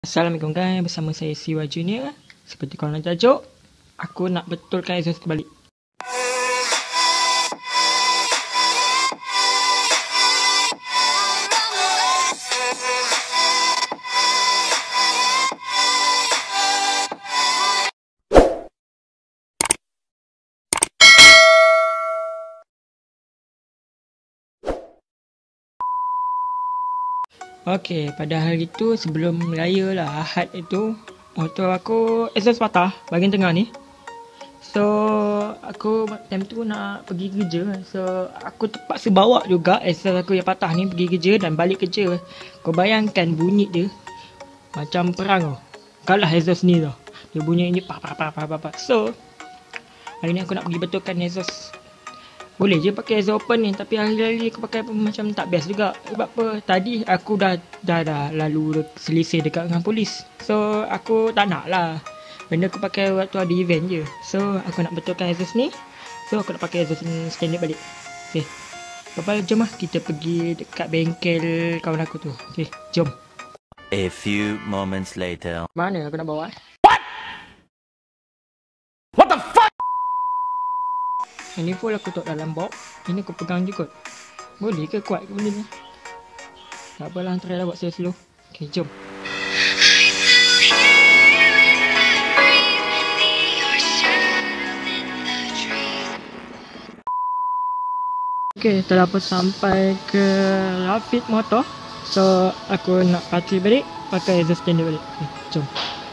Assalamualaikum guys, bersama saya Siwa Junior. Seperti korang tajuk, aku nak betulkan exhaust terbalik. Okey, pada hari tu sebelum raya lah, Ahad itu, motor aku exhaust patah bahagian tengah ni. So, aku time tu nak pergi kerja. So, aku terpaksa bawa juga exhaust aku yang patah ni pergi kerja dan balik kerja. Kau bayangkan bunyi dia macam perang tau. Kalah exhaust ni tau. Dia bunyi ni pa. So, hari ni aku nak pergi betulkan exhaust. Boleh je pakai exhaust open ni, tapi hari-hari aku pakai macam tak best juga. Sebab apa? Tadi aku dah lalu selisih dekat dengan polis. So aku tak nak lah. Benda aku pakai waktu ada event je. So aku nak betulkan exhaust ni. So aku nak pakai exhaust standard balik. Okay, lepas jom lah kita pergi dekat bengkel kawan aku tu. Okay, jom. A few moments later. Mana aku nak bawa? Ini full aku taruh dalam box. Ini aku pegang je kot. Boleh ke kuat ke benda ni? Tak apalah, try lah buat slow. Okay, jom. Okay, telah pun sampai ke Rapid Motor. So, aku nak patri balik, pakai exhaust standard balik. Okay, jom.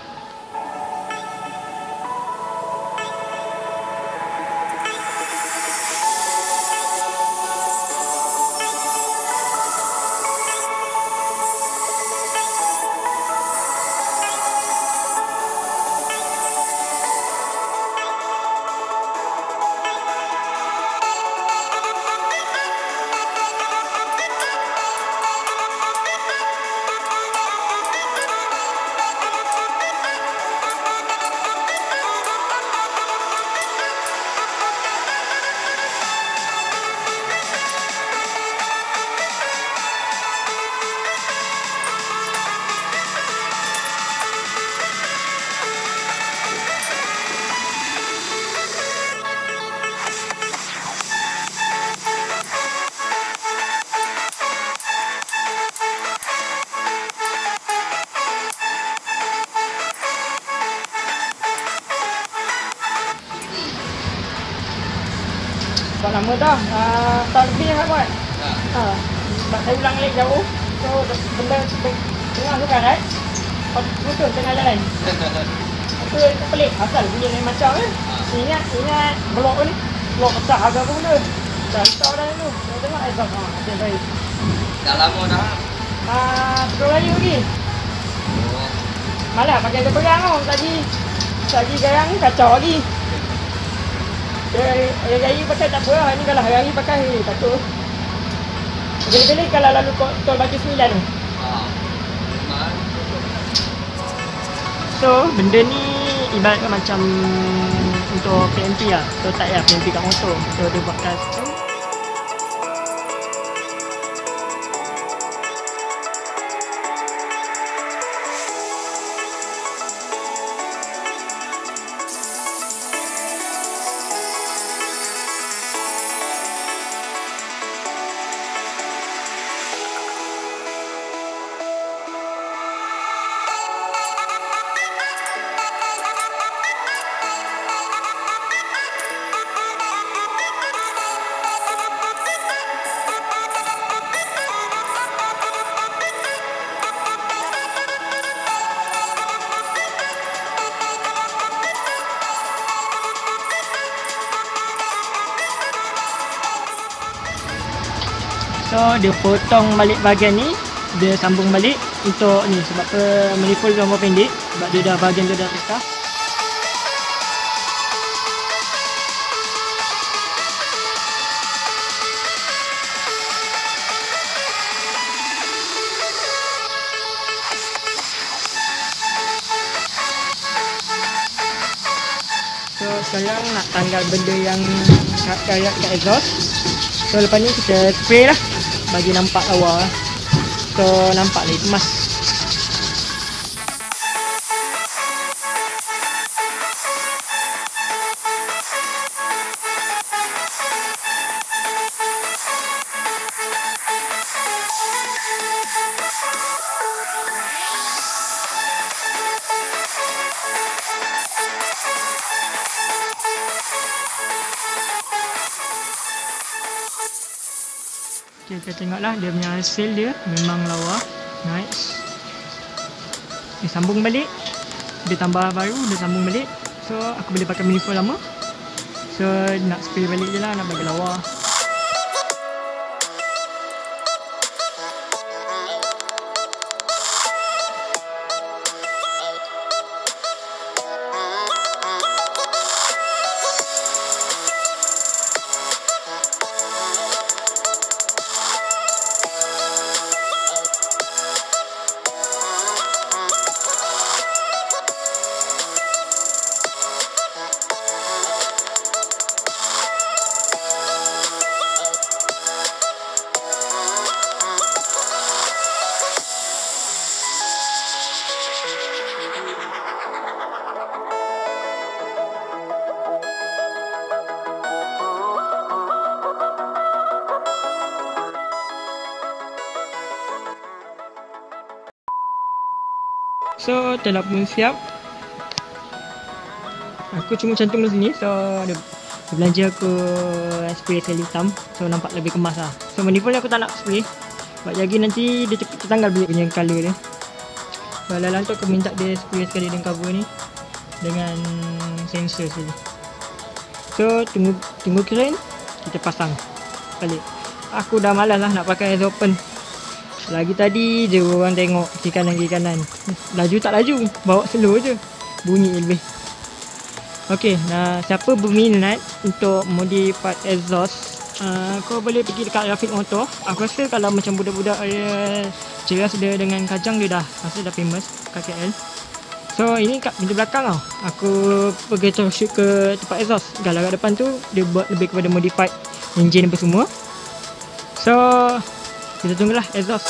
Sebab lama dah, tahun lebih kan buat? Sebab saya ulang leg jauh. So benda tengah tu kan, right? Betul tengah jalan. Itu pelik, asal bunyi lain macam kan. Ingat blok ni, blok pecah agak pun benda. Dah risau dah tu, saya tengok exhaust, macam baik. Dah lama dah? Sebelum raya lagi. Malah pakai ke perang tau, tadi garang ni kacau lagi. Hari-hari pakai tak apa lah, ni kalau hari-hari pakai takut. Bila-bila kalau lalu tol bagi 9 tu. So benda ni ibaratkan macam untuk PMP lah. So tak payah PMP kat motor. So dia buat custom. So dia potong balik bahagian ni, dia sambung balik untuk ni sebab apa melipul gambar pendek sebab dia dah bahagian tu dah pecah. So sekarang nak tanggal benda yang kat exhaust. So lepas ni kita spray lah bagi nampak lawa. So nampak lagi emas. Kita tengoklah dia punya hasil dia. Memang lawa. Nice. Dia sambung balik. Dia tambah baru, dia sambung balik. So aku boleh pakai mini foil lama. So nak spray balik je lah, nak bagi lawa. So telah pun siap. Aku cuma cantum di sini. So dia belanja aku spray sel hitam. So nampak lebih kemas lah. So manifold ni aku tak nak spray. Sebab lagi nanti dia cepat tertanggal punya colour dia. So lalang tu aku minta dia spray sekali dengan cover ni, dengan sensor saja. So tunggu keren, kita pasang balik. Aku dah malas lah nak pakai air open. Lagi tadi je orang tengok kiri kanan. Laju tak laju, bawa slow je, bunyi lebih. Okey, nah siapa berminat untuk modify exhaust, kau boleh pergi dekat Rafiq Motor. Aku rasa kalau macam budak-budak ceras dia dengan kajang dia dah rasa dah famous kat KL. So ini kat pintu belakang tau. Aku pergi troubleshoot ke tempat exhaust. Kalau kat depan tu dia buat lebih kepada modified engine apa semua. So kita tunggulah exhaust.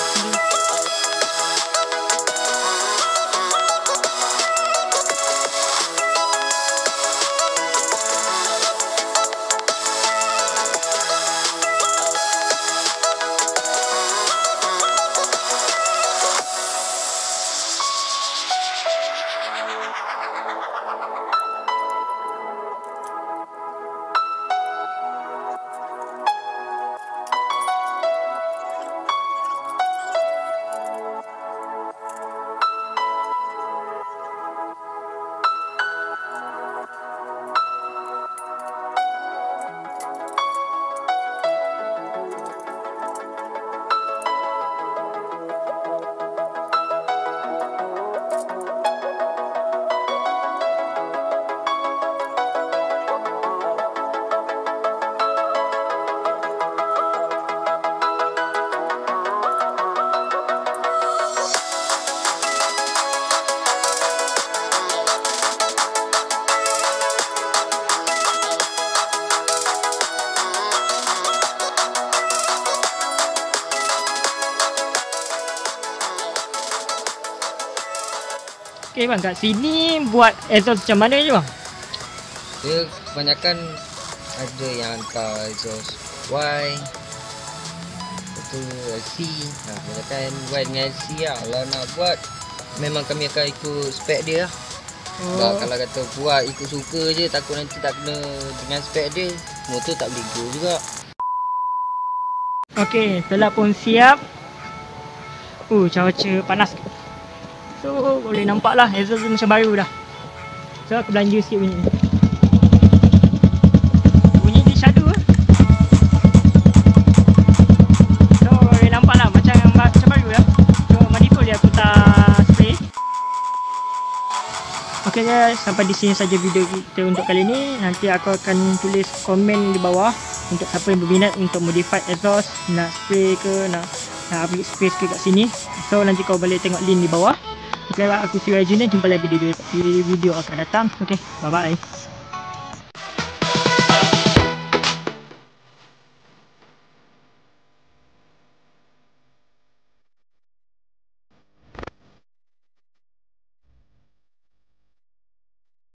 Okay bang, kat sini buat exhaust macam mana je bang? Dia kebanyakan ada yang hantar exhaust Y, itu LC. Kebanyakan Y dengan LC lah. Kalau nak buat, memang kami akan ikut spek dia lah. Sebab kalau kata buat ikut suka je, takut nanti tak kena dengan spek dia, motor tak boleh go juga. Okay, telah pun siap. Cuaca panas. So boleh nampak lah exhaust tu macam baru dah. So aku belanja sikit bunyi ni. Bunyi di shadow lah. So boleh nampak lah macam baru dah. So manifold dia aku tak spray. Okay guys, sampai di sini saja video kita untuk kali ni. Nanti aku akan tulis komen di bawah untuk siapa yang berminat untuk modify exhaust, nak spray ke, nak upgrade space ke kat sini. So nanti kau boleh tengok link di bawah. Okay, aku Sirajun, jumpa lagi di video akan datang. Okay, bye bye.